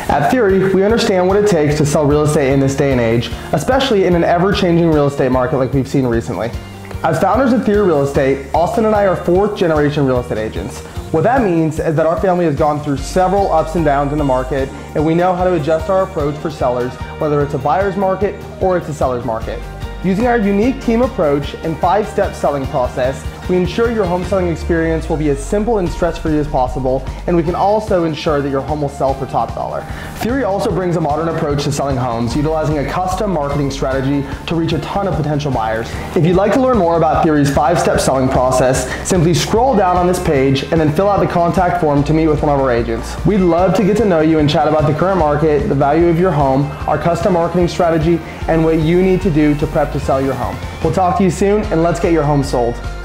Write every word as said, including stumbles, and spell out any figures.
At Theory, we understand what it takes to sell real estate in this day and age, especially in an ever-changing real estate market like we've seen recently. As founders of Theory Real Estate, Austin and I are fourth generation real estate agents. What that means is that our family has gone through several ups and downs in the market, and we know how to adjust our approach for sellers, whether it's a buyer's market or it's a seller's market. Using our unique team approach and five-step selling process, we ensure your home selling experience will be as simple and stress-free as possible, and we can also ensure that your home will sell for top dollar. Theory also brings a modern approach to selling homes, utilizing a custom marketing strategy to reach a ton of potential buyers. If you'd like to learn more about Theory's five-step selling process, simply scroll down on this page and then fill out the contact form to meet with one of our agents. We'd love to get to know you and chat about the current market, the value of your home, our custom marketing strategy, and what you need to do to prep to sell your home. We'll talk to you soon, and let's get your home sold.